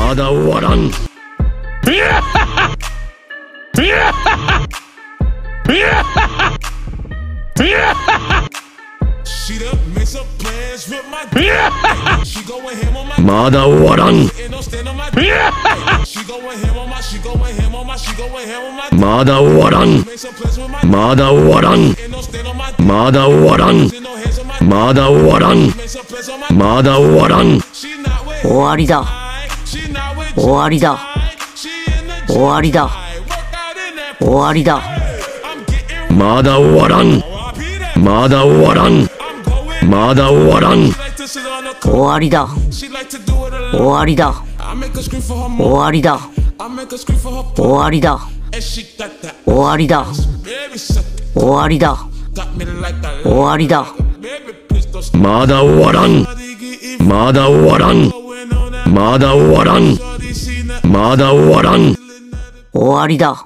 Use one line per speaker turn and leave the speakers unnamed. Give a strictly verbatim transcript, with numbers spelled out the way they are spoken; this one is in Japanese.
まだ終わらん。まだ終わらん。まだ終わらん。まだ終わらん。まだ終わらん。まだ終わらん。まだ終わらん。
終わりだ。終わりだ。終わりだ。終わりだ。
まだ終わらん。まだ終わらん。まだ終わらん。
終わりだ。終わりだ。終わりだ。終わりだ。終わりだ。終わりだ。終わりだ。
まだ終わらん。まだ終わらん。まだ終わらん。まだ終わらん。
終わりだ。